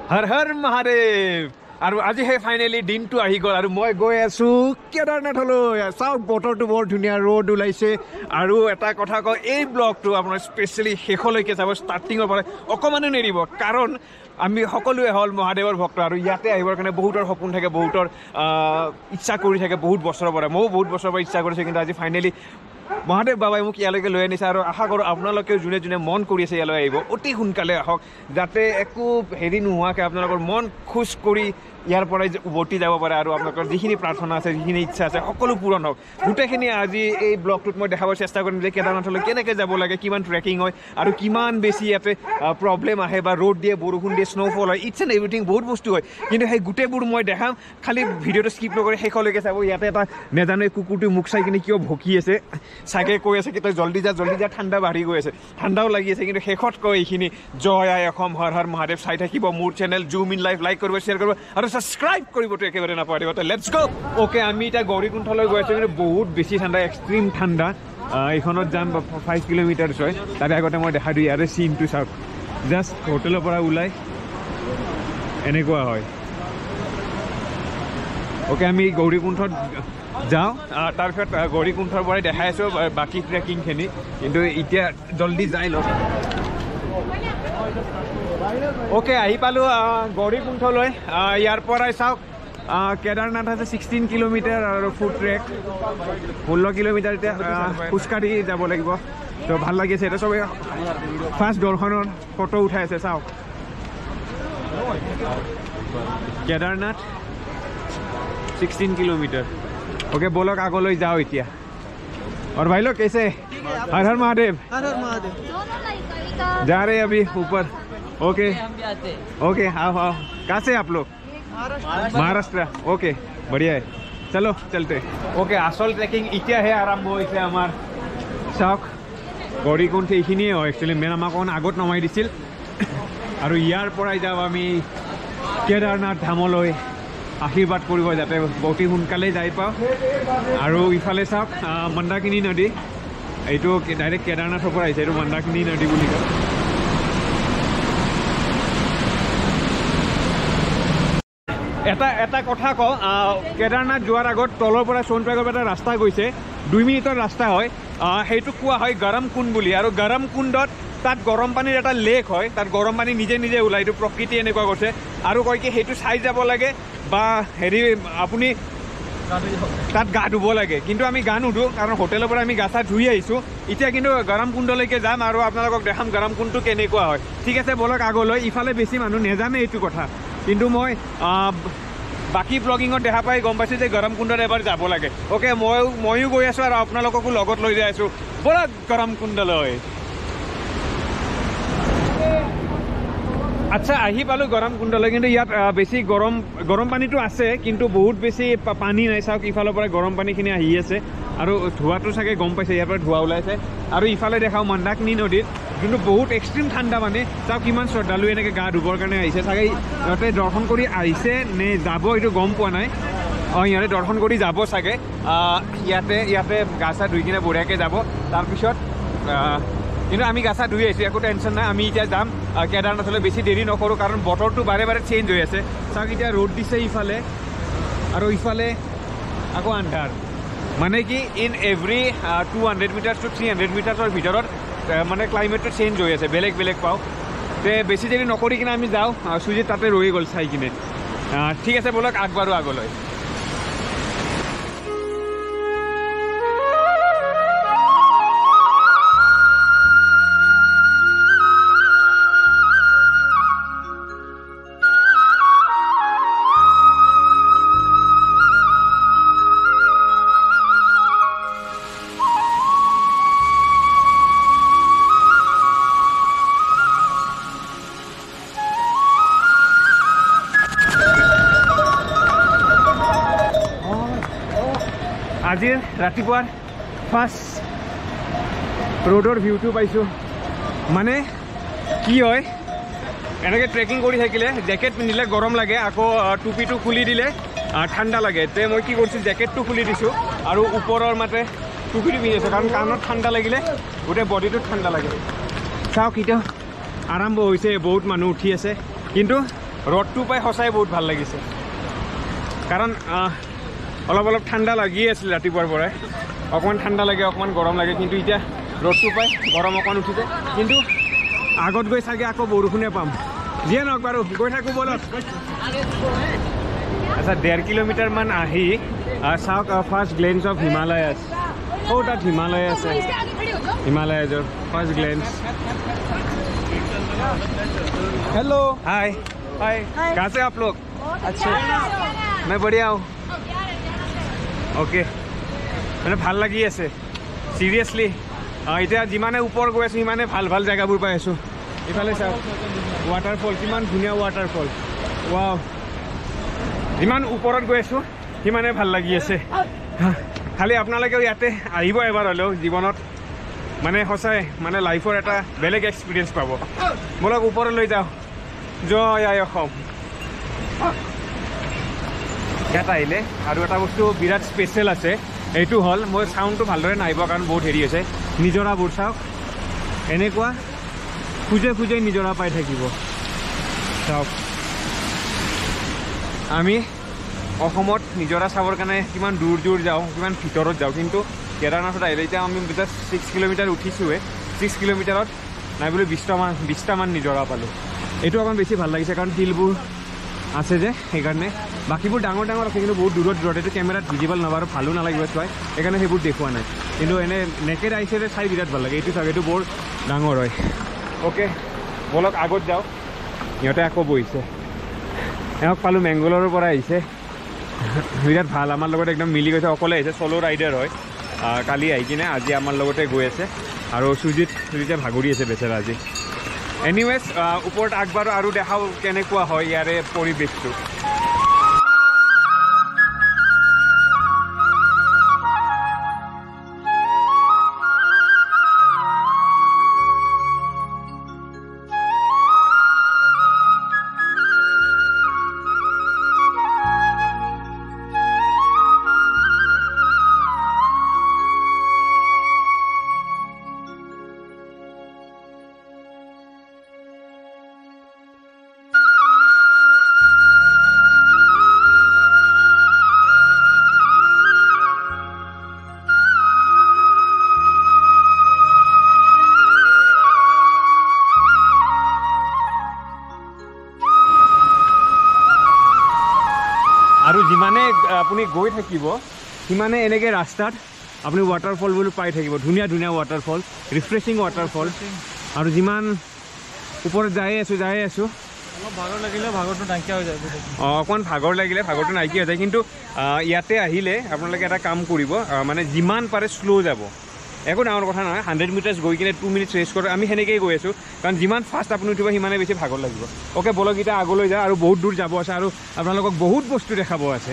हर हर महादेव और आज हे फाइनली दिन तो आহি গল और मैं गई आसो केदारनाथলৈ चाওক बतरটো বৰ ধুনীয়া रोड ওলাইছে और এটা কথা কওঁ এই ব্লগটো আপোনাৰ স্পেশালি শেষলৈকে যাব ষ্টাৰ্টিংৰ পৰা অকমানো নেৰিব কাৰণ আমি সকলোৱে হল মহাদেৱৰ ভক্ত আৰু ইয়াতে আহিবৰ কাৰণে বহুতৰ সপোন থাকে বহুতৰ ইচ্ছা কৰি থাকে বহুত বছৰৰ পৰা মই বহুত বছৰৰ পৰা ইচ্ছা কৰিছে কিন্তু আজি ফাইনালি মহাদেৱ বাবাই মোক ইয়ালৈকে লৈ আনিছে আৰু আশা কৰোঁ আপোনালোকেও যোনে যোনে মন কৰি আছে ইয়ালৈ আহিব অতি সোনকালে আহক যাতে একো হেৰি নোহোৱাকৈ আপোনালোকৰ মন খুশ কৰি ইয়াৰ পৰাই উভতি যাব পাৰে আৰু আপোনালোকৰ যিখিনি প্ৰাৰ্থনা আছে যিখিনি ইচ্ছা আছে সকলো পূৰণ হওক গোটেইখিনি আজি এই ব্লগটোত মই দেখাবৰ চেষ্টা কৰিম যে কেদাৰনাথলৈ কেনেকৈ যাব লাগে কিমান ট্ৰেকিং হয় আৰু কিমান বেছি ইয়াতে প্ৰব্লেম আহে বা ৰ'দ দিয়ে বৰষুণ দিয়ে স্ন'ফল হয় ইটছ এণ্ড এভৰিথিং বহুত বস্তু হয় কিন্তু সেই গোটেইবোৰ মই দেখাম খালি ভিডিঅ'টো স্কিপ নকৰি শেষলৈকে চাব ইয়াতে এটা নেজানো কুকুৰটো মুখ চাই কিনে কিয় ভকি আছে চাগে কৈ আছে কি তই জল্দি যা ঠাণ্ডা বাঢ়ি গৈ আছে ঠাণ্ডাও লাগি আছে কিন্তু শেষত কয় এইখিনি জয় আই অসম হৰ হৰ মহাদেৱ চাই থাকিব মোৰ channel zoom in life like কৰিব শ্বেয়াৰ কৰিব আৰু সাবস্ক্রাইব কৰিবটো একেবাৰে নাপাহৰিব তো লেটস গো ওকে আমি এটা গৌৰীকুণ্ঠলৈ গৈ আছো কিন্তু বহুত বেছি ঠাণ্ডা এক্সট্ৰিম ঠাণ্ডা এইখনত যাম 5 কিলোমিটাৰ হয় তাৰ আগতে মই দেখা দিওঁ ইয়াৰে সিনটো চাওক জাস্ট হোটেলৰ পৰা ওলাই এনেকুৱা হয় ওকে আমি গৌৰীকুণ্ঠত যাওঁ তাৰপিছত গৌৰীকুণ্ঠৰ পৰাই দেখাই আছো বাকী ট্ৰেকিংখিনি কিন্তু এতিয়া জলদি যাই লওক ओके आহি পালো গৌৰীকুণ্ঠলৈ ইয়াৰ পৰাই চাওক কেদাৰনাথ আছে 16 কিলোমিটাৰ আৰু ফুট ট্ৰেক 16 কিলোমিটাৰ এতিয়া খোজকাঢ়ি যাব লাগিব তো ভাল লাগিছে এটা সবে ফাৰ্ষ্ট দৰ্শনৰ ফটো উঠাই আছে চাওক কেদাৰনাথ 16 किलोमीटर ओके बोलो আগলৈ যাও এতিয়া और भाई लोग कैसे हर हर महादेव जा रहे हैं अभी ऊपर ओके ओके आओ कहाँ से आप लोग महाराष्ट्र ओके बढ़िया है चलो चलते ओके आसल ट्रेकिंग इतना है आरम्भ होइছে আমাৰ চাওক গৌৰীকুণ্ঠ এইখিনিয়ে হয় একচুৱেলি মেন আমাক অকণ আগত নমাই দিছিল আৰু ইয়াৰ পৰাই যাওঁ আমি কেদাৰনাথ ধামলৈ আশীৰ্বাদ কৰিব যাতে অতি সোনকালে যাই পাওঁ আৰু ইফালে চাওক মন্দাকিনী নদী এইটো ডাইৰেক্ট কেদাৰনাথৰ পৰা আহিছে এইটো মন্দাকিনী নদী বুলি কয় এটা কথা কওঁ কেদাৰনাথ যোৱাৰ আগত তলৰ পৰা সোণপ্ৰয়াগৰ এটা ৰাস্তা গৈছে 2 মিনিটৰ ৰাস্তা হয় সেইটো কোৱা হয় গৰম কুণ্ড বুলি আৰু গৰম কুণ্ডত তাত গৰম পানীৰ এটা লেক হয় তাত গৰম পানী নিজে নিজে ওলাই এইটো প্ৰকৃতি এনেকুৱা কৰিছে আৰু কয় কি সেইটো চাই যাব লাগে বা হেৰি আপুনি তাত গা ধুব লাগে কিন্তু আমি গা নুধো কাৰণ হোটেলৰ পৰা আমি গা চা ধুই আহিছোঁ এতিয়া কিন্তু গৰম কুণ্ডলৈকে যাম আৰু আপোনালোকক দেখাম গৰম কুণ্ডটো কেনেকুৱা হয় ঠিক আছে বলক আগলৈ ইফালে বেছি মানুহ নেজানে এইটো কথা কিন্তু মই বাকি ব্লগিঙত দেখা পাই গম পাইছোঁ যে গৰম কুণ্ডত এবাৰ যাব লাগে ওকে ময়ো গৈ আছোঁ আৰু আপোনালোককো লগত লৈ যাই আছোঁ বলক গৰম কুণ্ডলৈ আচ্ছা আহি পালোঁ গৰম কুণ্ডলৈ কিন্তু ইয়াত বেছি গৰম পানীটো আছে কিন্তু বহুত বেছি পানী নাই চাওক ইফালৰ পৰা গৰম পানীখিনি আহি আছে আৰু ধোৱাটো চাগে গম পাইছে ইয়াৰ পৰা ধোৱা ওলাইছে আৰু ইফালে দেখাওঁ মন্দাকিনী নদীত কিন্তু বহুত এক্সট্ৰিম ঠাণ্ডা মানে চাওক কিমান শ্ৰদ্ধালু এনেকৈ গা ধুবৰ কাৰণে আহিছে চাগে ইহঁতে দৰ্শন কৰি আহিছে নে যাব এইটো গম পোৱা নাই ইহঁতে দৰ্শন কৰি যাব চাগে ইয়াতে গা চা ধুই কিনে বঢ়িয়াকৈ যাব তাৰপিছত কিন্তু আমি গা চা ধুই আহিছোঁ একো টেনশ্যন নাই আমি এতিয়া যাম কেদাৰনাথলৈ বেছি দেৰি নকৰোঁ কাৰণ বতৰটো বাৰে বাৰে চেঞ্জ হৈ আছে চাওক এতিয়া ৰ'দ দিছে ইফালে আৰু ইফালে আকৌ আন্ধাৰ মানে কি ইন এভৰি 200 মিটাৰ্ছ টু 300 মিটাৰ্ছৰ ভিতৰত মানে ক্লাইমেটটো চেঞ্জ হৈ আছে বেলেগ বেলেগ পাওঁ তে বেছি দেৰি নকৰি কিনে আমি যাওঁ সুজিত তাতে ৰৈ গ'ল চাই কিনে ঠিক আছে বলক আগবাঢ়ো আগলৈ আজিৰ ৰাতিপুৱাৰ ফাৰ্ষ্ট ৰোডৰ ভিউটো পাইছোঁ মানে কি হয় এনেকৈ ট্ৰেকিং কৰি থাকিলে জেকেট পিন্ধিলে গৰম লাগে আকৌ টুপিটো খুলি দিলে ঠাণ্ডা লাগে তে মই কি কৰিছোঁ জেকেটটো খুলি দিছোঁ আৰু ওপৰৰ মাতে টুপিটো পিন্ধি আছোঁ কাৰণ কাণত ঠাণ্ডা লাগিলে গোটেই বডিটো ঠাণ্ডা লাগে চাওক এতিয়া আৰম্ভ হৈছে বহুত মানুহ উঠি আছে কিন্তু ৰ'দটো পাই সঁচাই বহুত ভাল লাগিছে কাৰণ অলপ অলপ ঠাণ্ডা লাগি আছিল ৰাতিপুৱাৰ পৰাই অকণমান ঠাণ্ডা লাগে অকণমান গৰম লাগে কিন্তু এতিয়া ৰ'দটো পাই গৰম অকণমান উঠিছে কিন্তু আগত গৈ চাগে আকৌ বৰষুণে পাম যিয়ে নহওক বাৰু গৈ থাকোঁ বলত আচ্ছা 1.5 কিলোমিটাৰমান আহি চাওক ফাৰ্ষ্ট গ্লেন্স অফ হিমালয়াছ তাত হিমালয় আছে हिमालयजर first glance hello hi hi कहाँ से आप लोग अच्छा मैं बढ़िया हूँ ओके मैंने ভাল লাগি আছে সিরিয়াসলি এতিয়া যিমানে ওপৰ গৈ আছো সিমানে ভাল ভাল জায়গাবোৰ পাই আছো ইফালে চাওক ওয়াটাৰফল কিমান ধুনীয়া ওয়াটাৰফল ওয়াও যিমান ওপৰত গৈ আছো সিমানে ভাল লাগি আছে খালি আপোনালোকেও ইয়াতে আহিব এবাৰ হলেও জীৱনত মানে সঁচাই মানে লাইফৰ এটা বেলেগ এক্সপিৰিয়েঞ্চ পাব বলক ওপৰলৈ যাওঁ জয় আই অসম ইয়াত আহিলে আৰু এটা বস্তু বিৰাট স্পেচিয়েল আছে এইটো হ'ল মই চাউণ্ডটো ভালদৰে নাহিব কাৰণ বহুত হেৰি হৈছে নিজৰাবোৰ চাওক এনেকুৱা খুজে খুজে নিজৰা পাই থাকিব চাওক আমি অসমত নিজৰা চাবৰ কাৰণে কিমান দূৰ দূৰ যাওঁ কিমান ভিতৰত যাওঁ কিন্তু কেদাৰনাথত আহিলে এতিয়া আমি জাষ্ট 6 কিলোমিটাৰ উঠিছোঁৱে 6 কিলোমিটাৰত নাই বুলি 20টামান নিজৰা পালোঁ এইটো অকণ বেছি ভাল লাগিছে কাৰণ শিলবোৰ আছে যে সেইকাৰণে বাকীবোৰ ডাঙৰ ডাঙৰ আছে কিন্তু বহুত দূৰত দূৰত এইটো কেমেৰাত ভিজিবল নাবাৰ ভালো নালাগিব চোৱাই সেইকাৰণে সেইবোৰ দেখুওৱা নাই কিন্তু এনে নেকেড আইছেৰে চাই বিৰাট ভাল লাগে এইটো চাওক এইটো বৰ ডাঙৰ হয় অ'কে বলক আগত যাওঁ সিহঁতে আকৌ বহিছে এওঁক পালোঁ মেংগলোৰৰ পৰা আহিছে বিৰাট ভাল আমাৰ লগত একদম মিলি গৈছে অকলে আহিছে চ'ল' ৰাইডাৰ হয় কালি আহি কিনে আজি আমাৰ লগতে গৈ আছে আৰু সুজিতে ভাগৰি আছে বেচেৰা আজি এনিৱেজ ওপৰত আগবাৰো আৰু দেখাওঁ কেনেকুৱা হয় ইয়াৰে পৰিৱেশটো আৰু যিমানে আপুনি গৈ থাকিব সিমানে এনেকে ৰাস্তাত আপুনি ৱাটাৰফলবোৰ পাই থাকিব ধুনীয়া ধুনীয়া ৱাটাৰফল ৰিফ্ৰেছিং ৱাটাৰফল আৰু যিমান ওপৰত যাই আছোঁ অলপ ভাগৰ লাগিলে ভাগৰটো নাইকিয়া হৈ যায় অকণমান ভাগৰ লাগিলে ভাগৰটো নাইকিয়া হৈ যায় কিন্তু ইয়াতে আহিলে আপোনালোকে এটা কাম কৰিব মানে যিমান পাৰে শ্ল' যাব একো ডাঙৰ কথা নহয় 100 মিটাৰ্ছ গৈ কিনে 2 মিনিটছ ৰেষ্ট কৰোঁ আমি সেনেকৈয়ে গৈ আছোঁ কাৰণ যিমান ফাষ্ট আপুনি উঠিব সিমানে বেছি ভাগৰ লাগিব অ'কে বলক এতিয়া আগলৈ যায় আৰু বহুত দূৰ যাব আছে আৰু আপোনালোকক বহুত বস্তু দেখাব আছে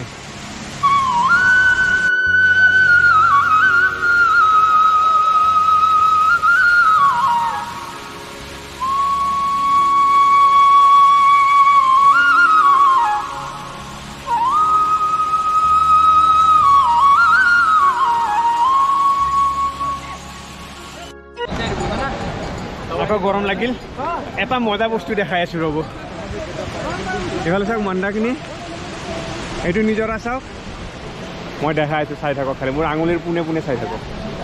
আকৌ গৰম লাগিল এটা মজা বস্তু দেখাই আছোঁ ৰ'ব এইফালে চাওক মন্দাৰখিনি এইটো নিজৰা চাওক মই দেখাই আছোঁ চাই থাকক খালি মোৰ আঙুলিৰ পোনে পোনে চাই থাকক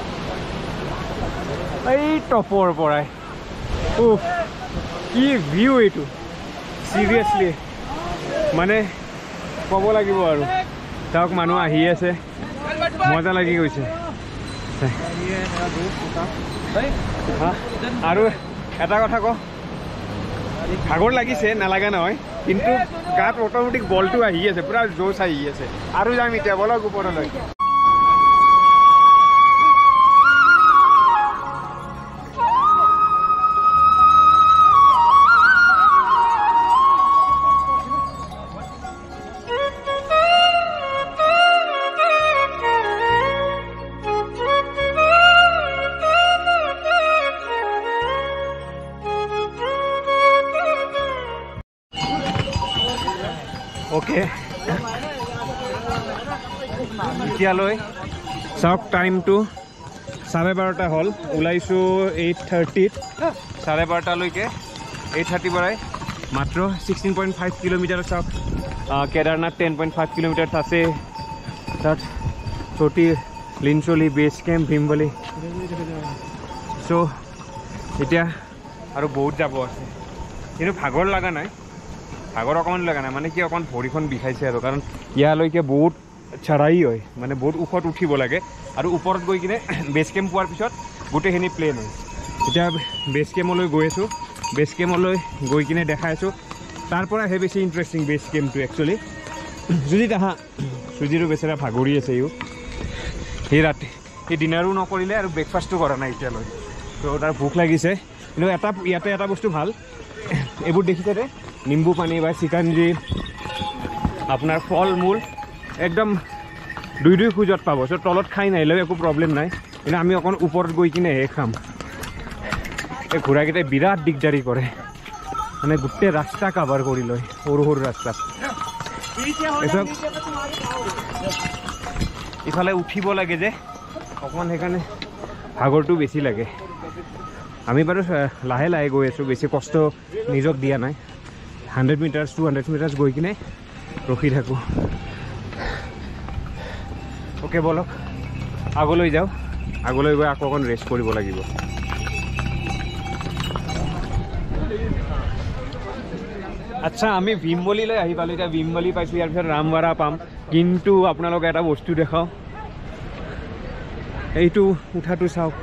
এই টপৰ পৰাই কি ভিউ এইটো চিৰিয়াছলি মানে ক'ব লাগিব আৰু চাওক মানুহ আহি আছে মজা লাগি গৈছে আৰু এটা কথা কওঁ ভাগৰ লাগিছে নালাগা নহয় কিন্তু গাত অট'মেটিক বলটো আহি আছে পুৰা জোচ আহি আছে আৰু যাম এতিয়া বলক ওপৰলৈ ओके এতিয়ালৈ চাওক টাইমটো 12:30 হ'ল ওলাইছোঁ 8:30 12:30লৈকে 8:30 পৰাই মাত্ৰ 16.5 কিলোমিটাৰ চাওক কেদাৰনাথ 10.5 কিলোমিটাৰ আছে তাত চটি লিনচলি বেছ কেম্প ভীমবলি চ' এতিয়া আৰু বহুত যাব আছে কিন্তু ভাগৰ লগা নাই ভাগৰ অকণমান লগা নাই মানে কি অকণমান ভৰিখন বিষাইছে আৰু কাৰণ ইয়ালৈকে বহুত চঢ়াই হয় মানে বহুত ওখত উঠিব লাগে আৰু ওপৰত গৈ কিনে বেছ কেম্প পোৱাৰ পিছত গোটেইখিনি প্লেন হয় এতিয়া বেছ কেম্পলৈ গৈ আছোঁ বেছ কেম্পলৈ গৈ কিনে দেখাই আছোঁ তাৰ পৰাহে বেছি ইণ্টাৰেষ্টিং বেছ কেম্পটো একচুৱেলি যদি তাহা চুজিৰো বেচেৰা ভাগৰি আছে সেই ৰাতি সেই ডিনাৰো নকৰিলে আৰু ব্ৰেকফাষ্টো কৰা নাই এতিয়ালৈ তো তাৰ ভোক লাগিছে কিন্তু ইয়াতে এটা বস্তু ভাল এইবোৰ দেখিছে দে নিম্বু পানী বা চিকাঞ্জি আপোনাৰ ফল মূল একদম দুই খোজত পাব চ' তলত খাই নাহিলেও একো প্ৰব্লেম নাই কিন্তু আমি অকণ ওপৰত গৈ কিনেহে খাম এই ঘোঁৰাকেইটাই বিৰাট দিগদাৰী কৰে মানে গোটেই ৰাস্তা কাভাৰ কৰি লয় সৰু সৰু ৰাস্তাত ইফালে উঠিব লাগে যে অকণমান সেইকাৰণে ভাগৰটো বেছি লাগে আমি বাৰু লাহে লাহে গৈ আছোঁ বেছি কষ্ট নিজক দিয়া নাই 100 মিটাৰ্ছ 200 মিটাৰ্ছ গৈ কিনে ৰখি থাকোঁ অ'কে বলক আগলৈ যাওঁ আগলৈ গৈ আকৌ অকণ ৰেষ্ট কৰিব লাগিব আচ্ছা আমি ভীমবলিলৈ আহি পালোঁ এতিয়া ভীমবলি পাইছোঁ ইয়াৰ পিছত ৰামবাৰা পাম কিন্তু আপোনালোকে এটা বস্তু দেখাওঁ এইটো উঠাটো চাওক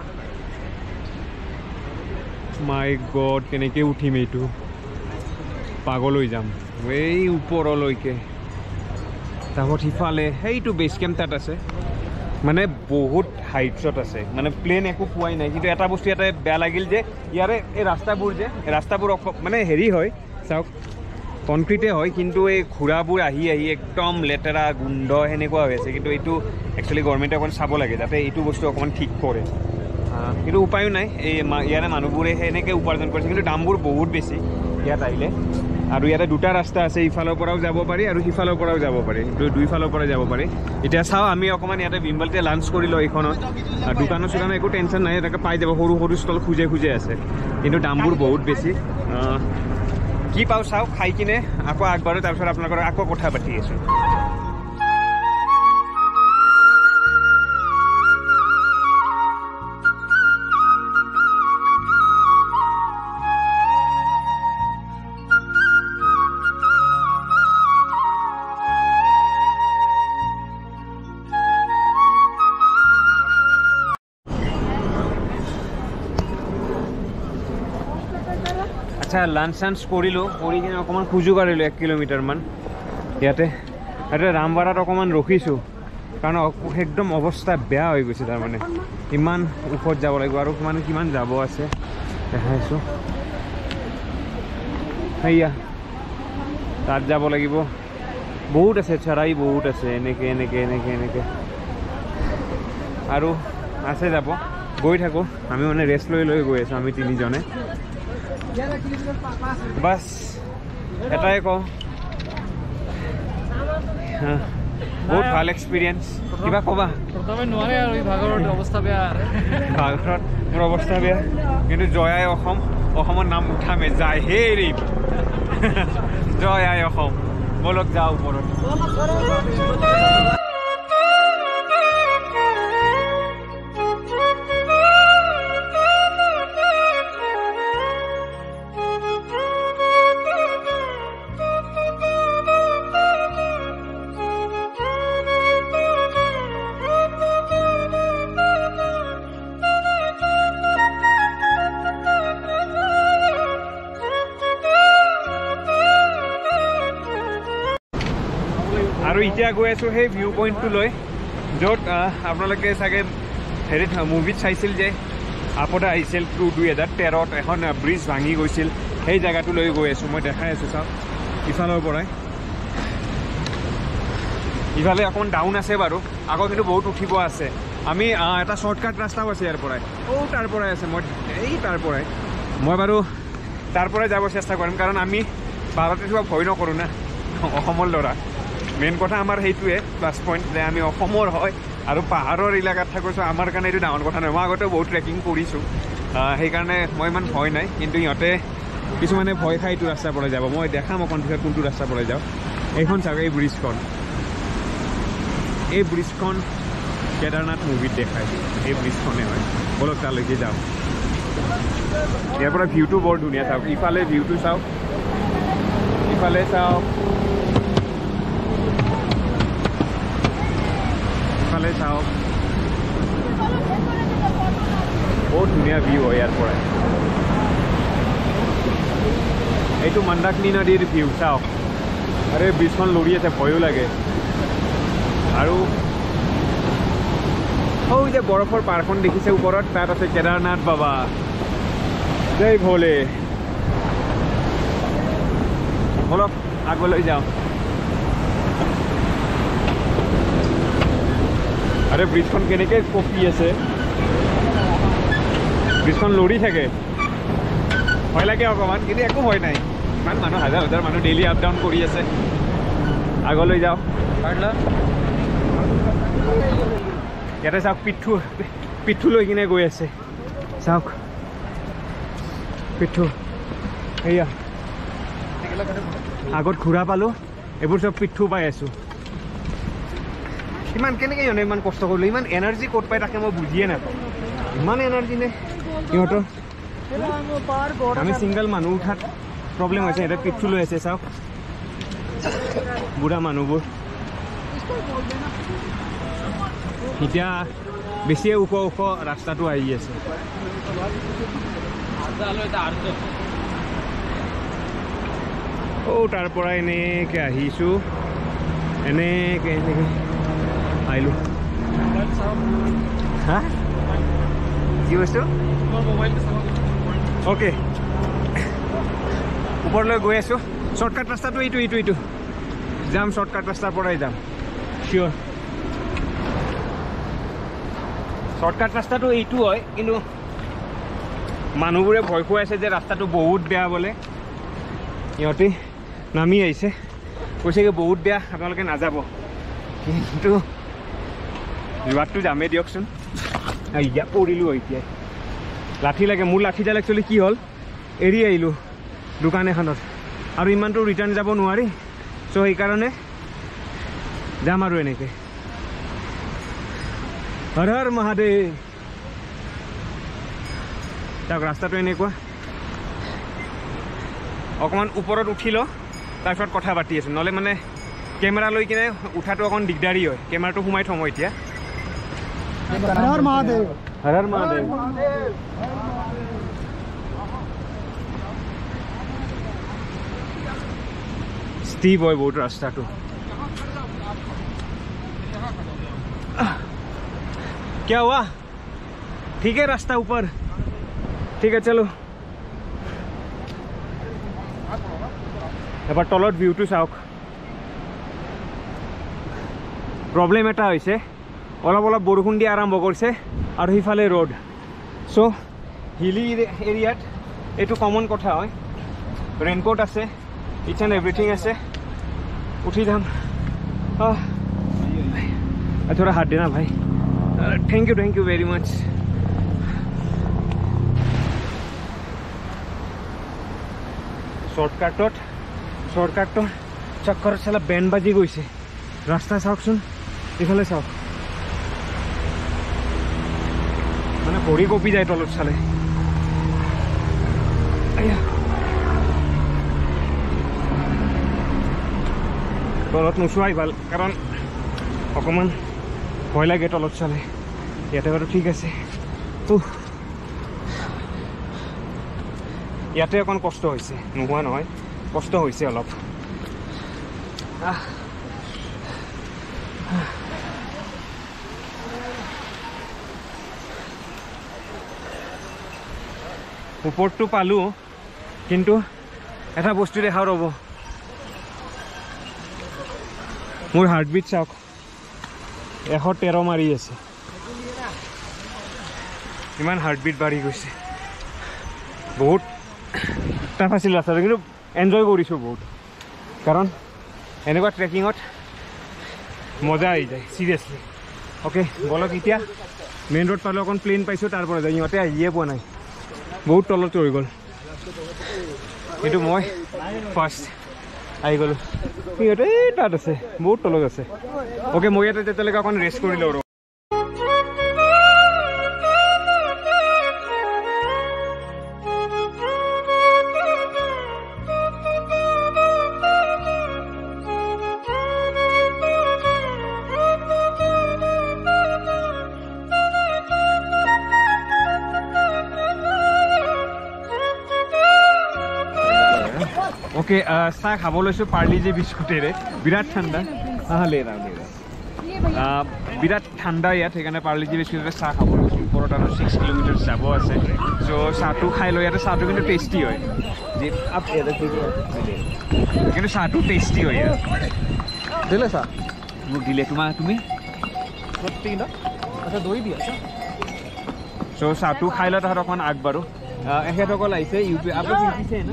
মাই গড কেনেকৈ উঠিম এইটো পাগলৈ যাম এই ওপৰলৈকে তাৰপৰা সিফালে সেইটো বেছ কেম্প তাত আছে মানে বহুত হাইটছত আছে মানে প্লেন একো পোৱাই নাই কিন্তু এটা বস্তু ইয়াতে বেয়া লাগিল যে ইয়াৰে এই ৰাস্তাবোৰ মানে হেৰি হয় চাওক কনক্ৰিটে হয় কিন্তু এই ঘোঁৰাবোৰ আহি একদম লেতেৰা গোন্ধ সেনেকুৱা হৈ আছে কিন্তু এইটো একচুৱেলি গভৰ্ণমেণ্টে অকণ চাব লাগে যাতে এইটো বস্তু অকণমান ঠিক কৰে কিন্তু উপায়ো নাই এই ইয়াৰে মানুহবোৰে সেনেকৈ উপাৰ্জন কৰিছে কিন্তু দামবোৰ বহুত বেছি ইয়াত আহিলে আৰু ইয়াতে দুটা ৰাস্তা আছে ইফালৰ পৰাও যাব পাৰি আৰু সিফালৰ পৰাও যাব পাৰি দুইফালৰ পৰা যাব পাৰি এতিয়া চাওঁ আমি অকণমান ইয়াতে ভীমবলিতে লাঞ্চ কৰি লওঁ এইখনত দোকানৰ চোকানৰ একো টেনশ্যন নাই এনেকৈ পাই যাব সৰু সৰু ষ্টল খুজে আছে কিন্তু দামবোৰ বহুত বেছি কি পাওঁ চাওঁ খাই কিনে আকৌ আগবাঢ়ো তাৰপিছত আপোনালোকৰ আকৌ কথা পাতি আছোঁ আচ্ছা লাঞ্চ চাঞ্চ কৰিলোঁ কৰি কিনে অকণমান খোজো কাঢ়িলোঁ 1 কিলোমিটাৰমান ইয়াতে ৰামবাৰাত অকণমান ৰখিছোঁ কাৰণ একদম অৱস্থা বেয়া হৈ গৈছে তাৰমানে ইমান ওপৰত যাব লাগিব আৰু কিমান যাব আছে দেখাইছোঁ সেয়া তাত যাব লাগিব বহুত আছে চৰাই বহুত আছে এনেকৈ আৰু আছে যাব গৈ থাকোঁ আমি মানে ৰেষ্ট লৈ গৈ আছোঁ আমি তিনিজনে বাছ এটাই কওঁ বহুত ভাল এক্সপিৰিয়েঞ্চ কিবা ক'বা নোৱাৰে আৰু ভাগৰত অৱস্থা বেয়া ভাগৰত মোৰ অৱস্থা বেয়া কিন্তু জয় আই অসমৰ নাম উঠামে যায় হে ৰিম জয় আই অসম বলক যাওঁ ওপৰত আৰু এতিয়া গৈ আছোঁ সেই ভিউ পইণ্টটোলৈ য'ত আপোনালোকে চাগে হেৰিত মুভিত চাইছিল যে আপদা আহিছিল 2013ত এখন ব্ৰিজ ভাঙি গৈছিল সেই জেগাটোলৈ গৈ আছোঁ মই দেখাই আছোঁ চাওক ইফালৰ পৰাই ইফালে অকণমান ডাউন আছে বাৰু আকৌ কিন্তু বহুত উঠিব আছে আমি এটা শ্বৰ্টকাট ৰাস্তাও আছে ইয়াৰ পৰাই তাৰ পৰাই আছে মই বাৰু তাৰ পৰাই যাব চেষ্টা কৰিম কাৰণ আমি ভাৰতে কিবা ভয় নকৰোঁ না অসমৰ ল'ৰা মেইন কথা আমাৰ সেইটোৱে প্লাছ পইণ্ট যে আমি অসমৰ হয় আৰু পাহাৰৰ এলেকাত থাকোঁ আমাৰ কাৰণে এইটো ডাঙৰ কথা নহয় মই আগতেও বহুত ট্ৰেকিং কৰিছোঁ সেইকাৰণে মই ইমান ভয় নাই কিন্তু ইহঁতে কিছুমানে ভয় খাই এইটো ৰাস্তাৰ পৰা যাব মই দেখাম অকণ পিছত কোনটো ৰাস্তাৰ পৰা যাওঁ এইখন চাওক এই ব্ৰিজখন কেদাৰনাথ মুভিত দেখায় এই ব্ৰিজখনে হয় বলক তালৈকে যাওঁ ইয়াৰ পৰা ভিউটো বৰ ধুনীয়া চাওক ইফালে ভিউটো চাওক ইফালে চাওক ইফালে চাওক বহুত ধুনীয়া ভিউ হয় ইয়াৰ পৰা এইটো মন্দাকিনী নদীৰ ভিউ চাওক আৰে ব্ৰিজখন লৰি আছে ভয়ো লাগে আৰু ওই যে বৰফৰ পাৰখন দেখিছে ওপৰত তাত আছে কেদাৰনাথ বাবা জয় ভোলে বলক আগলৈ যাওঁ আৰে ব্ৰিজখন কেনেকৈ কঁপি আছে ব্ৰিজখন লৰি থাকে ভয় লাগে অকণমান কিন্তু একো ভয় নাই ইমান মানুহ হাজাৰ হাজাৰ মানুহ ডেইলি আপ ডাউন কৰি আছে আগলৈ যাওঁ ইয়াতে চাওক পিঠু লৈ কিনে গৈ আছে চাওক পিঠু এয়া আগত ঘোঁৰা পালোঁ এইবোৰ চব পিঠু পাই আছোঁ ইমান কেনেকৈ ইহঁতে ইমান কষ্ট কৰিলোঁ ইমান এনাৰ্জি ক'ত পাই তাকে মই বুজিয়ে নাপাওঁ ইমান এনাৰ্জি নে সিহঁতৰ আমি ছিংগল মানুহ উঠাত প্ৰব্লেম হৈছে সিহঁতে পিঠু লৈ আছে চাওক বুঢ়া মানুহবোৰ এতিয়া বেছিয়ে ওখ ওখ ৰাস্তাটো আহি আছে তাৰ পৰা এনেকৈ আহিছোঁ এনেকৈ আহিলোঁ হা কি বস্তু অ'কে ওপৰলৈ গৈ আছোঁ শ্বৰ্টকাট ৰাস্তাটো এইটো যাম শ্বৰ্টকাট ৰাস্তাৰ পৰাই যাম চিয়'ৰ শ্বৰ্টকাট ৰাস্তাটো এইটো হয় কিন্তু মানুহবোৰে ভয় খুৱাইছে যে ৰাস্তাটো বহুত বেয়া বোলে সিহঁতে নামি আহিছে কৈছে কি বহুত বেয়া আপোনালোকে নাযাব কিন্তু যোৱাতটো যামেই দিয়কচোন এতিয়া পৰিলোঁ এতিয়াই লাঠি লাগে মোৰ লাঠিডাল একচুৱেলি কি হ'ল এৰি আহিলোঁ দোকান এখনত আৰু ইমানটো ৰিটাৰ্ণ যাব নোৱাৰি চ' সেইকাৰণে যাম আৰু এনেকৈ হৰ হৰ মহাদেৱ তাক ৰাস্তাটো এনেকুৱা অকণমান ওপৰত উঠি লওঁ তাৰপিছত কথা পাতি আছোঁ নহ'লে মানে কেমেৰা লৈ কিনে উঠাটো অকণ দিগদাৰী হয় কেমেৰাটো সোমাই থওঁ মই এতিয়া হৰ হৰ মহাদেৱ হৰ হৰ মহাদেৱ ষ্টিভ হয় বহুত ৰাস্তাটো क्या हुआ ठीक है रास्ता ऊपर ठीक है चलो এবাৰ তলত ভিউটো চাওক প্ৰব্লেম এটা হৈছে অলপ অলপ বৰষুণ দিয়া আৰম্ভ কৰিছে আৰু সিফালে ৰ'দ চ' হিলি এৰিয়াত এইটো কমন কথা হয় ৰেইনকোট আছে ইচ এণ্ড এভৰিথিং আছে উঠি যাম थोड़ा हाथ देना भाई thank you very much shortcut चक्कर चला बेन बाजी गई रास्ता चावकचोन इफाले चाওক মানে ভৰি কঁপি যায় তলত চালে তলত নোচোৱাই ভাল কাৰণ অকণমান ভয় লাগে তলত চালে ইয়াতে বাৰু ঠিক আছে ইয়াতে অকণ কষ্ট হৈছে নোহোৱা নহয় কষ্ট হৈছে অলপ ওপৰটো পালোঁ কিন্তু এটা বস্তু দেখাও ৰ'ব মোৰ হাৰ্টবিট চাওক 113 মাৰি আছে ইমান হাৰ্টবিট বাঢ়ি গৈছে বহুত টাফ আছিল ৰাস্তাটো কিন্তু এনজয় কৰিছোঁ বহুত কাৰণ এনেকুৱা ট্ৰেকিঙত মজা আহি যায় চিৰিয়াছলি অ'কে বলক এতিয়া মেইন ৰোড পালোঁ অকণ প্লেইন পাইছোঁ তাৰ পৰা যায় ইহঁতে আহিয়ে পোৱা নাই বহুত তলত ৰৈ গ'ল কিন্তু মই ফাৰ্ষ্ট আহি গ'লোঁ সিহঁতে তাত আছে বহুত তলত আছে অ'কে মই ইয়াতে তেতিয়ালৈকে অকণ ৰেষ্ট কৰি লওঁ আৰু ओके चाह खाब লৈছোঁ পাৰ্লিজি বিস্কুটেৰে বিৰাট ঠাণ্ডা বিৰাট ঠাণ্ডা ইয়াত সেইকাৰণে পাৰ্লিজি বিস্কুটেৰে চাহ খাব লৈছোঁ ওপৰত আৰু 6 কিলোমিটাৰ যাব আছে চ' চাহটো খাই লৈ ইয়াতে চাহটো কিন্তু টেষ্টি হয় কিন্তু চাহটো টেষ্টি হয় ইয়াত দিলে চাহ মোক দিলে তুমি আচ্ছা দৈ দিয়া চ' চাহটো খাই লৈ তাহাঁত অকণমান আগবাঢ়ো এখেতসকল আহিছে ইউ পি আপুনি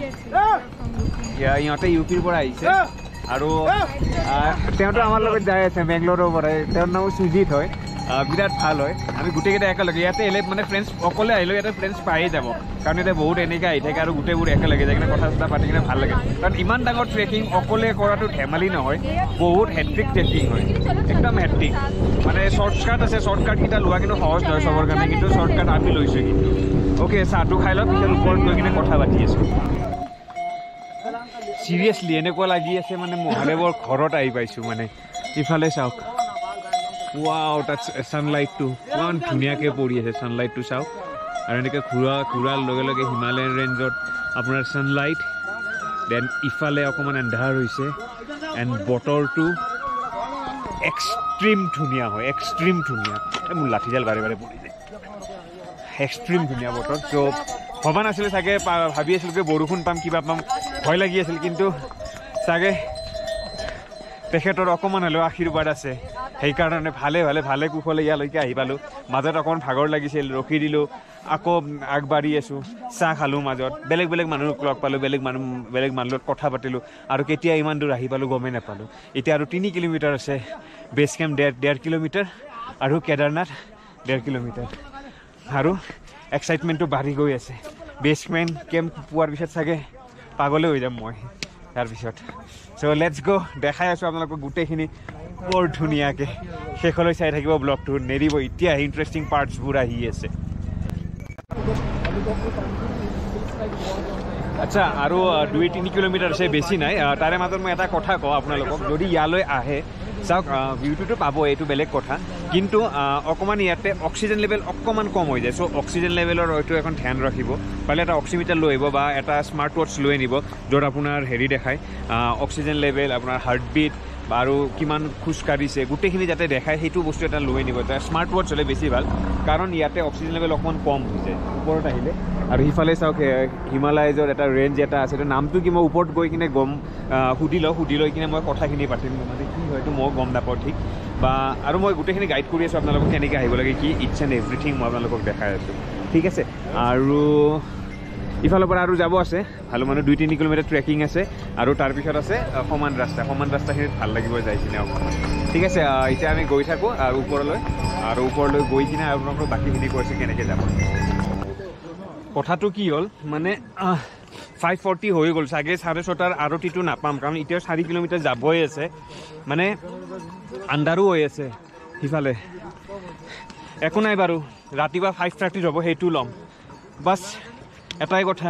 ইহঁতে ইউ পিৰ পৰা আহিছে আৰু তেওঁতো আমাৰ লগত যাই আছে বেংগলোৰৰ পৰাই তেওঁৰ নাম সুজিত হয় বিৰাট ভাল হয় আমি গোটেইকেইটা একেলগে ইয়াতে এলে মানে ফ্ৰেণ্ডছ অকলে আহিলেও ইয়াতে ফ্ৰেণ্ডছ পায়ে যাব কাৰণ ইয়াতে বহুত এনেকৈ আহি থাকে আৰু গোটেইবোৰ একেলগে যাই কিনে কথা চথা পাতি কিনে ভাল লাগে কাৰণ ইমান ডাঙৰ ট্ৰেকিং অকলে কৰাটো ধেমালি নহয় বহুত হেট্ৰিক ট্ৰেকিং হয় একদম হেট্ৰিক মানে শ্বৰ্টকাট আছে শ্বৰ্টকাটকেইটা লোৱা কিন্তু সহজ নহয় চবৰ কাৰণে কিন্তু শ্বৰ্টকাট আমি লৈছোঁ কিন্তু অ'কে চাহটো খাই লওঁ পিছত ওপৰত গৈ কিনে কথা পাতি আছোঁ চিৰিয়াছলি এনেকুৱা লাগি আছে মানে মহাদেৱৰ ঘৰত আহি পাইছোঁ মানে ইফালে চাওক ৱাও তাত ছানলাইটটো ইমান ধুনীয়াকৈ পৰি আছে ছানলাইটটো চাওক আৰু এনেকৈ ঘূৰাৰ লগে লগে হিমালয়ান ৰেঞ্জত আপোনাৰ ছানলাইট দেন ইফালে অকণমান এন্ধাৰ হৈছে এণ্ড বতৰটো এক্সট্ৰিম ধুনীয়া হয় এক্সট্ৰিম ধুনীয়া মোৰ লাঠিডাল বাৰে বাৰে পৰি যায় এক্সট্ৰিম ধুনীয়া বতৰ চ' ভবা নাছিলোঁ চাগে ভাবি আছিলোঁ যে বৰষুণ পাম কিবা পাম ভয় লাগি আছিল কিন্তু চাগে তেখেতৰ অকণমান হ'লেও আশীৰ্বাদ আছে সেইকাৰণে ভালে কুশলে ইয়ালৈকে আহি পালোঁ মাজত অকণমান ভাগৰ লাগিছিল ৰখি দিলোঁ আকৌ আগবাঢ়ি আছোঁ চাহ খালোঁ মাজত বেলেগ মানুহক লগ পালোঁ বেলেগ মানুহৰ লগত কথা পাতিলোঁ আৰু কেতিয়া ইমান দূৰ আহি পালোঁ গমেই নাপালোঁ এতিয়া আৰু 3 কিলোমিটাৰ আছে বেছ কেম্প 1.5 কিলোমিটাৰ আৰু কেদাৰনাথ 1.5 কিলোমিটাৰ আৰু এক্সাইটমেণ্টটো বাঢ়ি গৈ আছে বেছ কেম্প পোৱাৰ পিছত চাগে পাগলে হৈ যাম মই তাৰপিছত চ' লেটছ গ' দেখাই আছোঁ আপোনালোকক গোটেইখিনি বৰ ধুনীয়াকৈ শেষলৈ চাই থাকিব ব্লগটো নেৰিব এতিয়া ইণ্টাৰেষ্টিং পাৰ্টছবোৰ আহি আছে আচ্ছা আৰু 2-3 কিলোমিটাৰ আছে বেছি নাই তাৰে মাজত মই এটা কথা কওঁ আপোনালোকক যদি ইয়ালৈ আহে চাওক ভিউটোতো পাব এইটো বেলেগ কথা কিন্তু অকণমান ইয়াতে অক্সিজেন লেভেল অকণমান কম হৈ যায় চ' অক্সিজেন লেভেলৰ হয়তো এখন ধ্যান ৰাখিব পাৰিলে এটা অক্সিমিটাৰ লৈ আহিব বা এটা স্মাৰ্ট ৱাটচ লৈ আনিব য'ত আপোনাৰ হেৰি দেখায় অক্সিজেন লেভেল আপোনাৰ হাৰ্টবিট আৰু কিমান খোজকাঢ়িছে গোটেইখিনি যাতে দেখায় সেইটো বস্তু এটা লৈ আনিব স্মাৰ্ট ৱাটচ হ'লে বেছি ভাল কাৰণ ইয়াতে অক্সিজেন লেভেল অকণমান কম হৈ যায় ওপৰত আহিলে আৰু সিফালে চাওক হিমালয়জৰ এটা ৰেঞ্জ এটা আছে নামটো কি মই ওপৰত গৈ কিনে সুধি লৈ কিনে মই কথাখিনি পাতিম মানে কি হয়তো মই গম নাপাওঁ ঠিক বা আৰু মই গোটেইখিনি গাইড কৰি আছোঁ আপোনালোকক কেনেকৈ আহিব লাগে কি ইটছ এণ্ড এভৰিথিং মই আপোনালোকক দেখাই আছোঁ ঠিক আছে আৰু ইফালৰ পৰা আৰু যাব আছে ভালো মানে 2-3 কিলোমিটাৰ ট্ৰেকিং আছে আৰু তাৰপিছত আছে সমান ৰাস্তাখিনিত ভাল লাগিব যাই কিনে অকণমান ঠিক আছে এতিয়া আমি গৈ থাকোঁ আৰু ওপৰলৈ গৈ কিনে আপোনালোকক বাকীখিনি কৈছে কেনেকৈ যাব কথাটো কি হ'ল মানে 5:40 হৈ গ'ল চাগে 6:30 আৰতিটো নাপাম কাৰণ এতিয়াও 4 কিলোমিটাৰ যাবই আছে মানে আন্ধাৰো হৈ আছে সিফালে একো নাই বাৰু ৰাতিপুৱা 5:30 হ'ব সেইটো ল'ম বাছ এটাই কথা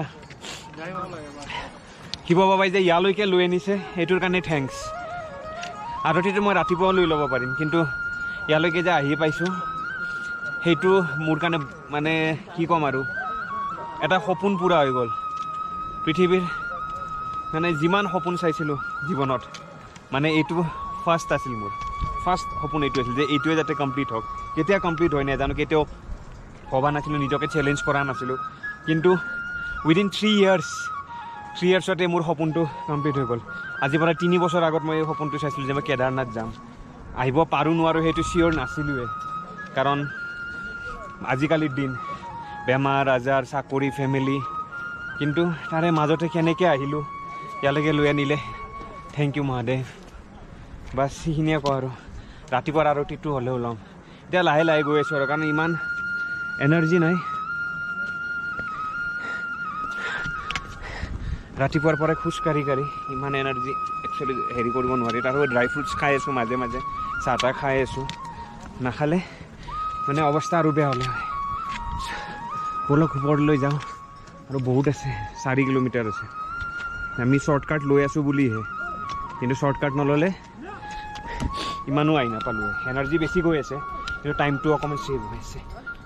শিৱ বাবাই যে ইয়ালৈকে লৈ আনিছে সেইটোৰ কাৰণে থেংকছ আৰতিটো মই ৰাতিপুৱাও লৈ ল'ব পাৰিম কিন্তু ইয়ালৈকে যে আহি পাইছোঁ সেইটো মোৰ কাৰণে মানে কি ক'ম আৰু এটা সপোন পূৰা হৈ গ'ল পৃথিৱীৰ মানে যিমান সপোন চাইছিলোঁ জীৱনত মানে এইটো ফাৰ্ষ্ট আছিল মোৰ ফাৰ্ষ্ট সপোন এইটো আছিল যে এইটোৱে যাতে কমপ্লিট হওক কেতিয়া কমপ্লিট হয় নাজানো কেতিয়াও ভবা নাছিলোঁ নিজকে চেলেঞ্জ কৰা নাছিলোঁ কিন্তু উইদিন 3 ইয়াৰ্ছতে মোৰ সপোনটো কমপ্লিট হৈ গ'ল আজিৰ পৰা 3 বছৰ আগত মই এই সপোনটো চাইছিলোঁ যে মই কেদাৰনাথ যাম আহিব পাৰোঁ নোৱাৰোঁ সেইটো চিয়'ৰ নাছিলোঁৱে কাৰণ আজিকালিৰ দিন বেমাৰ আজাৰ চাকৰি ফেমিলি কিন্তু তাৰে মাজতে কেনেকৈ আহিলোঁ ইয়ালৈকে লৈ আনিলে থেংক ইউ মহাদেৱ বাছ সেইখিনিয়ে কওঁ আৰু ৰাতিপুৱাৰ আৰতিটো হ'লেও ল'ম এতিয়া লাহে লাহে গৈ আছোঁ আৰু কাৰণ ইমান এনাৰ্জি নাই ৰাতিপুৱাৰ পৰা খোজকাঢ়ি ইমান এনাৰ্জি একচুৱেলি হেৰি কৰিব নোৱাৰি তাৰ ড্ৰাই ফ্ৰুটছ খাই আছোঁ মাজে মাজে চাহ তাহ খাই আছোঁ নাখালে মানে অৱস্থা আৰু বেয়া হ'লে হয় বলক ওপৰলৈ যাওঁ আৰু বহুত আছে 4 কিলোমিটাৰ আছে আমি শ্বৰ্টকাট লৈ আছোঁ বুলিহে কিন্তু শ্বৰ্টকাট নল'লে ইমানো আহি নাপালোঁ এনাৰ্জি বেছি গৈ আছে কিন্তু টাইমটো অকণমান ছেভ হৈ আছে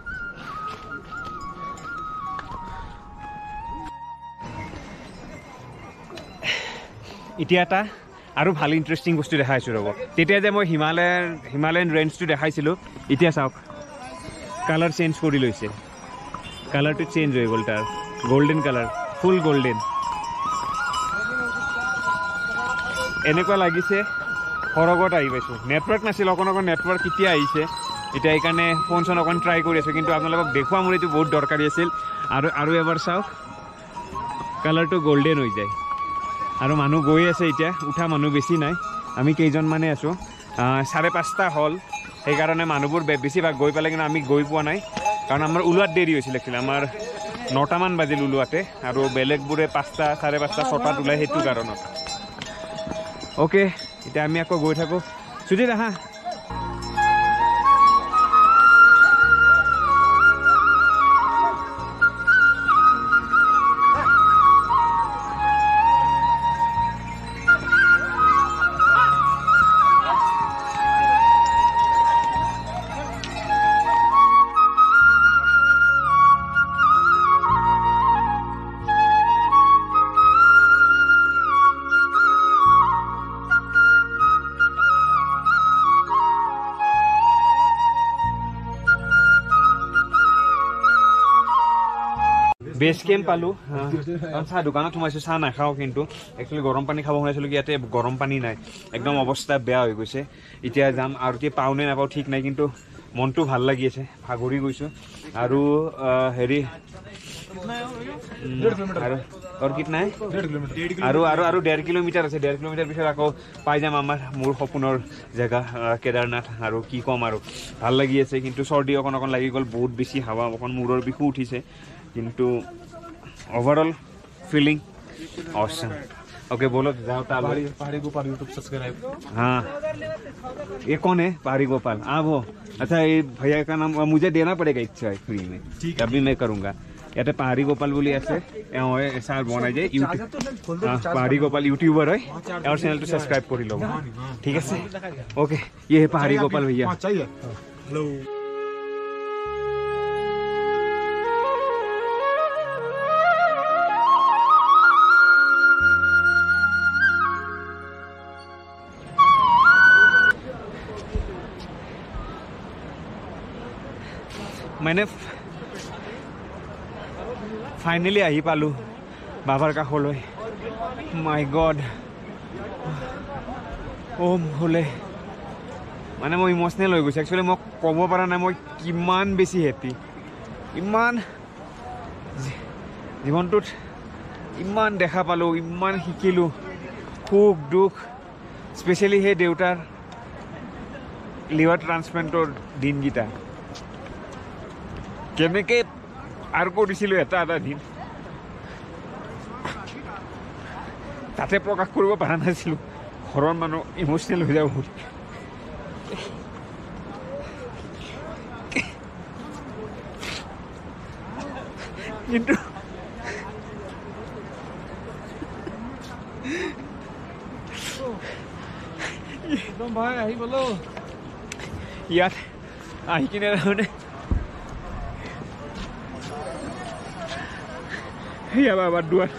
এতিয়া এটা আৰু ভাল ইণ্টাৰেষ্টিং বস্তু দেখাইছোঁ ৰ'ব তেতিয়া যে মই হিমালয়ান ৰেঞ্জটো দেখাইছিলোঁ এতিয়া চাওক কালাৰ চেঞ্জ কৰি লৈছে কালাৰটো চেঞ্জ হৈ গ'ল তাৰ গোল্ডেন কালাৰ ফুল গোল্ডেন এনেকুৱা লাগিছে সৰগত আহি পাইছোঁ নেটৱৰ্ক নাছিল অকণ নেটৱৰ্ক কেতিয়া আহিছে এতিয়া এইকাৰণে ফোন চোন অকণ ট্ৰাই কৰি আছোঁ কিন্তু আপোনালোকক দেখুৱা মোৰ এইটো বহুত দৰকাৰী আছিল আৰু এবাৰ চাওক কালাৰটো গোল্ডেন হৈ যায় আৰু মানুহ গৈ আছে এতিয়া উঠা মানুহ বেছি নাই আমি কেইজনমানে আছোঁ 5:30 হ'ল সেইকাৰণে মানুহবোৰ বেছিভাগ গৈ পালে কিন্তু আমি গৈ পোৱা নাই কাৰণ আমাৰ ওলোৱাত দেৰি হৈছিল একচুৱেলি আমাৰ 9টামান বাজিল ওলোৱাতে আৰু বেলেগবোৰে 5টা 5:30 6টাত ওলাই সেইটো কাৰণত অ'কে এতিয়া আমি আকৌ গৈ থাকোঁ সুজিত আহা বেছ কেম্প পালোঁ চাহ দোকানত সোমাইছোঁ চাহ নাখাওঁ কিন্তু একচুৱেলি গৰম পানী খাব শুনাইছিলোঁ কি ইয়াতে গৰম পানী নাই একদম অৱস্থা বেয়া হৈ গৈছে এতিয়া যাম আৰু এতিয়া পাওঁ নে নাপাওঁ ঠিক নাই কিন্তু মনটো ভাল লাগি আছে ভাগৰি গৈছোঁ আৰু হেৰি আৰু কি নাই আৰু 1.5 কিলোমিটাৰ আছে 1.5 কিলোমিটাৰ পিছত আকৌ পাই যাম মোৰ সপোনৰ জেগা কেদাৰনাথ আৰু কি ক'ম আৰু ভাল লাগি আছে কিন্তু চৰ্দি অকণ লাগি গ'ল বহুত বেছি হাৱা অকণ মূৰৰ বিষো উঠিছে কিন্তু ओवरऑल फीलिंग ऑसम ओके बोलो जाओ पहाड़ी गोपाल यूट्यूब सब्सक्राइब हाँ ये कौन है पहाड़ी गोपाल हाँ वो अच्छा ये भैया का नाम मुझे देना पड़ेगा इच्छा है फ्री में तभी मैं करूँगा याते पहाड़ी गोपाल बोली ऐसे ऐसा बना जाए पहाड़ी गोपाल यूट्यूबर है और चैनल तो सब्सक्राइब कर लो ठीक है ओके ये है पहाड़ी गोपाल भैया चाहिए हेलो मैंने फाइनली आही पालू बाबार काखলৈ माय गॉड ओम होले মানে মই ইমোশনাল হৈ গৈছে একচুৱেলি মই ক'ব পৰা নাই মই কিমান বেছি হেপি ইমান জীৱনটোত ইমান দেখা পালোঁ ইমান শিকিলোঁ সুখ দুখ স্পেচিয়েলি সেই দেউতাৰ লিভাৰ ট্ৰান্সপ্লাণ্টৰ দিনকেইটা কেনেকে পাৰ কৰিছিলোঁ এটা দিন তাতে প্ৰকাশ কৰিব পৰা নাছিলোঁ ঘৰৰ মানুহ ইমোচনেল হৈ যাব বুলি কিন্তু একদম ভাই আহি গ'লো ইয়াত আহি কিনে তাৰমানে সেয়া বাবাৰ দুৱাৰ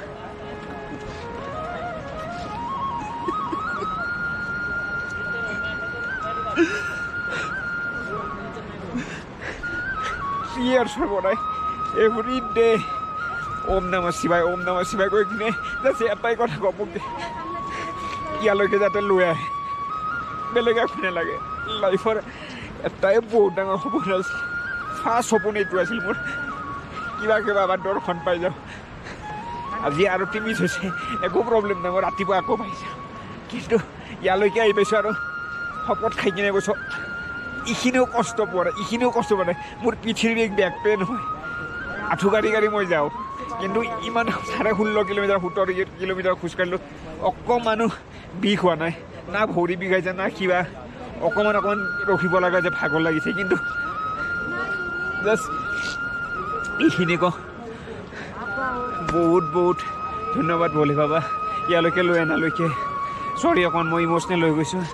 years বনাই every day ওম নমঃ শিৱায় কৈ কিনে যাতে এটাই কথা ক'ব ইয়ালৈকে যাতে লৈ আহে বেলেগ একো নালাগে লাইফৰ এটাই বহুত ডাঙৰ সপোন আছিল ফাৰ্ষ্ট সপোন এইটো আছিল মোৰ কিবাকে বাবাৰ দৰ্শন পাই যাওঁ আজি আৰু টিমিছ হৈছে একো প্ৰব্লেম নাই মই ৰাতিপুৱা আকৌ পাই যাওঁ কিন্তু ইয়ালৈকে আহি পাইছোঁ আৰু শপত খাই কিনে কৈছোঁ এইখিনিও কষ্ট পোৱা নাই মোৰ পিঠিৰ বেক পেইন হয় আঁঠু গাড়ী মই যাওঁ কিন্তু ইমান 16.5 কিলোমিটাৰ 17 কিলোমিটাৰ খোজকাঢ়িলোঁ অকণমানো বিষ হোৱা নাই না ভৰি বিষাইছে না কিবা অকণমান ৰখিব লগা যে ভাগৰ লাগিছে কিন্তু জাষ্ট এইখিনি কওঁ বহুত বহুত ধন্যবাদ ভলি বাবা ইয়ালৈকে লৈ অনালৈকে চৰি অকণ মই ইম'চনেল হৈ গৈছোঁ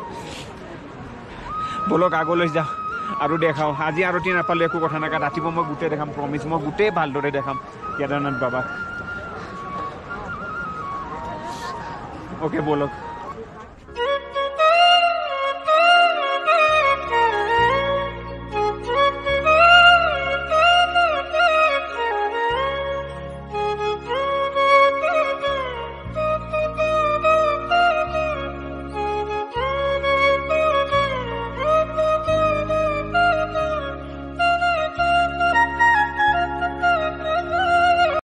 বলক আগলৈ যাওঁ আৰু দেখাওঁ আজি আৰতি নাপালে একো কথা নাই ৰাতিপুৱা মই গোটেই দেখাম প্ৰমিছ মই গোটেই ভালদৰে দেখাম কেদাৰনাথ বাবাক অ'কে বলক